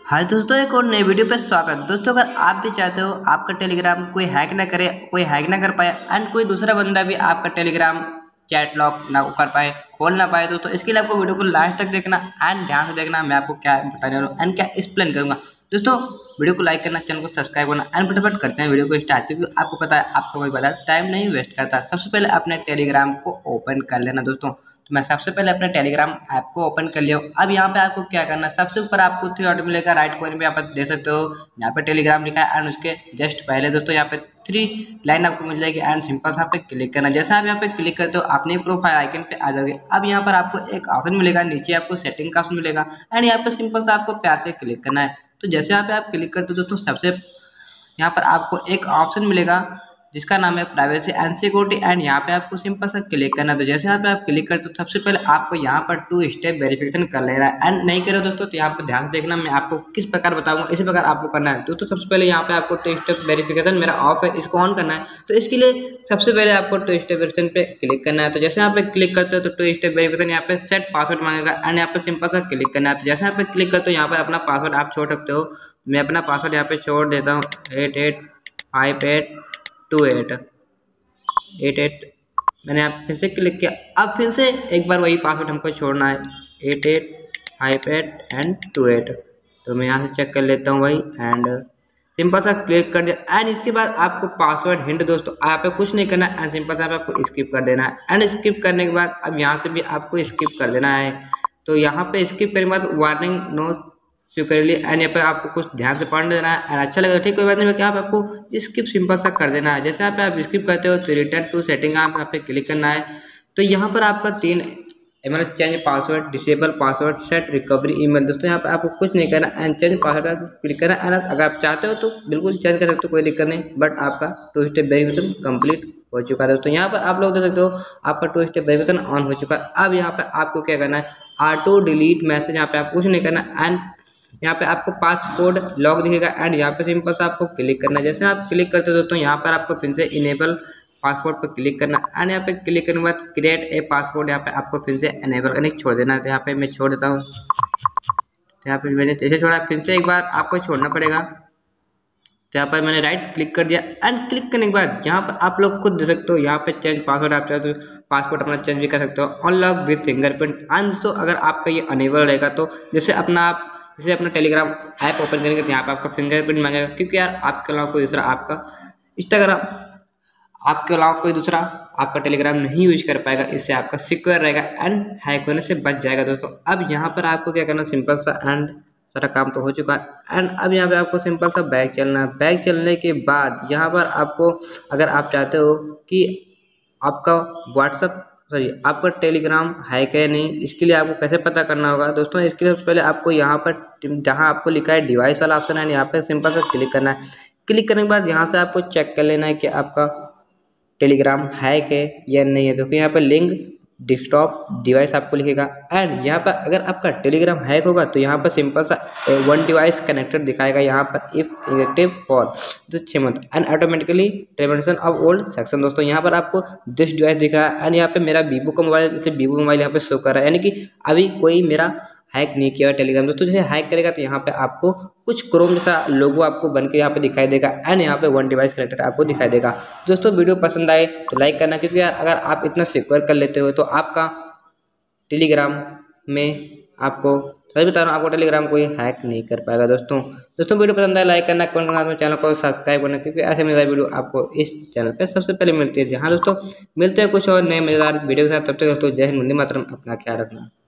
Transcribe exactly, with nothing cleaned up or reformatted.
हाय दोस्तों, एक और नए वीडियो पे स्वागत। दोस्तों, अगर आप भी चाहते हो आपका टेलीग्राम कोई हैक ना करे, कोई हैक ना कर पाए एंड कोई दूसरा बंदा भी आपका टेलीग्राम चैट लॉक ना कर पाए, खोल ना पाए, दोस्तों इसके लिए आपको वीडियो को लास्ट तक देखना एंड ध्यान से देखना। मैं आपको क्या बताने वाला हूँ एंड क्या एक्सप्लेन करूंगा। दोस्तों, वीडियो को लाइक करना, चैनल को सब्सक्राइब करना एंड फटाफट करते हैं वीडियो को स्टार्ट, क्योंकि आपको पता है आपका कोई बता टाइम नहीं वेस्ट करता। सबसे पहले अपने टेलीग्राम को ओपन कर लेना। दोस्तों, तो मैं सबसे पहले अपने टेलीग्राम ऐप को ओपन कर लिया हूँ। अब यहाँ पे आपको क्या करना है, सबसे ऊपर आपको थ्री डॉट मिलेगा, राइट कॉर्नर में आप दे सकते हो, यहाँ पे टेलीग्राम लिखा है एंड उसके जस्ट पहले दोस्तों यहाँ पे थ्री लाइन आपको मिल जाएगी एंड सिंपल से यहाँ पे क्लिक करना। जैसे आप यहाँ पे क्लिक करते हो अपने प्रोफाइल आइकन पे आ जाओगे। अब यहाँ पर आपको एक ऑप्शन मिलेगा, नीचे आपको सेटिंग का ऑप्शन मिलेगा एंड यहाँ पे सिंपल से आपको प्यार से क्लिक करना है। तो जैसे यहाँ पे आप क्लिक करते हो दोस्तों, सबसे यहाँ पर आपको एक ऑप्शन मिलेगा जिसका नाम है प्राइवेसी एंड सिक्योरिटी एंड यहाँ पे आपको सिंपल सा क्लिक करना है। तो जैसे यहाँ पे आप क्लिक करते हो, सबसे पहले आपको यहाँ पर टू स्टेप वेरिफिकेशन कर लेना है एंड नहीं करो दोस्तों तो यहाँ पे ध्यान से देखना, मैं आपको किस प्रकार बताऊंगा इसी प्रकार आपको करना है। दोस्तों, सबसे पहले यहाँ पे आपको टू स्टेप वेरिफिकेशन मेरा ऑफ है, इसको ऑन करना है। तो इसके लिए सबसे पहले आपको टू स्टेप वेरिफिकेशन पे क्लिक करना है। तो जैसे यहाँ पे क्लिक करते हो तो टू स्टेप वेरिफिकेशन यहाँ पे सेट पासवर्ड मांगेगा एंड यहाँ पे सिंपल सा क्लिक करना है। तो जैसे यहाँ पे क्लिक करते हो, यहाँ पर अपना पासवर्ड आप छोड़ सकते हो। मैं अपना पासवर्ड यहाँ पे छोड़ देता हूँ, eight eight five eight two eight eight eight मैंने आप फिर से क्लिक किया। अब फिर से एक बार वही पासवर्ड हमको छोड़ना है, eight eight five eight and two eight. तो मैं यहाँ से चेक कर लेता हूँ भाई एंड सिंपल सा क्लिक कर दिया एंड इसके बाद आपको पासवर्ड हिंट दोस्तों यहाँ पे कुछ नहीं करना एंड सिंपल सा आपको स्किप कर देना है एंड स्किप करने के बाद अब यहाँ से भी आपको स्किप कर देना है। तो यहाँ पे स्किप करने के बाद वार्निंग नो सिक्योरली एंड यहाँ पे आपको कुछ ध्यान से पढ़ देना है एंड अच्छा लगेगा, ठीक कोई बात नहीं। क्या आप आपको स्किप सिंपल सा कर देना है। जैसे आप आप स्किप करते हो तो रिटर्न टू सेटिंग आप यहाँ पे क्लिक करना है। तो यहाँ पर आपका तीन मतलब change password, disable password, set recovery email. दोस्तों, यहाँ पे आपको कुछ नहीं करना एंड चेंज पासवर्ड आप क्लिक करना एंड अगर आप चाहते हो तो बिल्कुल चेंज कर सकते हो, कोई दिक्कत नहीं। बट आपका टू स्टेप वेरिफिकेशन कंप्लीट हो चुका है। दोस्तों, यहाँ पर आप लोग देख सकते हो आपका टू स्टेप वेरिफिकेशन ऑन हो चुका है। अब यहाँ पे आपको क्या करना है, ऑटो डिलीट मैसेज, यहाँ पे आप कुछ नहीं करना एंड यहाँ पे आपको पासवर्ड लॉक दिखेगा एंड यहाँ पे सिंपल से आपको क्लिक करना है। जैसे आप क्लिक करते हो दोस्तों, यहाँ पर आपको फिर से इनेबल पासवर्ड पर क्लिक करना एंड यहाँ पे क्लिक करने के बाद क्रिएट ए पासवर्ड यहाँ पे आपको फिर से इनेबल करने छोड़ देना है। तो यहाँ पे मैं छोड़ देता हूँ। तो यहाँ पे मैंने जैसे छोड़ा, फिर से एक बार आपको छोड़ना पड़ेगा। तो यहाँ पर मैंने राइट क्लिक कर दिया एंड क्लिक करने के बाद यहाँ पर आप लोग खुद दे सकते हो, यहाँ पे चेंज पासवर्ड आप चाहते हो पासवर्ड अपना चेंज भी कर सकते हो, अनलॉक विथ फिंगरप्रिंट एंड। दोस्तों, अगर आपका ये अनेबल रहेगा तो जैसे अपना आप जैसे अपना टेलीग्राम ऐप ओपन करेंगे तो यहाँ पे आपका फिंगरप्रिंट मांगेगा, क्योंकि यार आपके अलावा कोई दूसरा आपका इंस्टाग्राम आपके अलावा कोई दूसरा आपका टेलीग्राम नहीं यूज कर पाएगा। इससे आपका सिक्योर रहेगा एंड हैक होने से बच जाएगा। दोस्तों, अब यहाँ पर आपको क्या करना, सिंपल सा एंड सारा काम तो हो चुका है एंड अब यहाँ पे आपको सिंपल सा बैक चलना है। बैक चलने के बाद यहाँ पर आपको अगर आप चाहते हो कि आपका व्हाट्सअप सॉरी आपका टेलीग्राम हैक है नहीं, इसके लिए आपको कैसे पता करना होगा। दोस्तों, इसके लिए सबसे पहले आपको यहाँ पर जहाँ आपको लिखा है डिवाइस वाला ऑप्शन है, यहाँ पे सिंपल से क्लिक करना है। क्लिक करने के बाद यहाँ से आपको चेक कर लेना है कि आपका टेलीग्राम हैक है या नहीं है। देखिए यहाँ पर लिंक डेस्कटॉप डिवाइस आपको लिखेगा एंड यहाँ पर अगर आपका टेलीग्राम हैक होगा तो यहाँ पर सिंपल सा वन डिवाइस कनेक्टेड दिखाएगा, यहाँ पर इफ इफेक्टिव फॉर छः month and automatically termination of old section. दोस्तों, यहाँ पर आपको दिस डिवाइस दिख रहा है एंड यहाँ पे मेरा वीवो का मोबाइल, इसलिए वीवो मोबाइल यहाँ पे शो कर रहा है, यानी कि अभी कोई मेरा हैक नहीं किया हुआ टेलीग्राम। दोस्तों, जैसे हैक करेगा तो यहाँ पे आपको कुछ क्रोम जैसा लोगो आपको बन के यहाँ पे दिखाई देगा एंड यहाँ पे वन डिवाइस कनेक्टेड आपको दिखाई देगा। दोस्तों, वीडियो पसंद आए तो लाइक करना, क्योंकि यार अगर आप इतना सिक्योर कर लेते हो तो आपका टेलीग्राम में आपको सही बता रहा हूँ आपको टेलीग्राम कोई हैक नहीं कर पाएगा। दोस्तों दोस्तों वीडियो पसंद आए लाइक करना, कमेंट करना, चैनल को सब्सक्राइब करना, क्योंकि ऐसे मजेदार वीडियो आपको इस चैनल पे सबसे पहले मिलती है। जहाँ दोस्तों मिलते हैं कुछ और नए मजेदार वीडियो के साथ, तब तक दोस्तों जय हिंद, वंदे मातरम, अपना ख्याल रखना।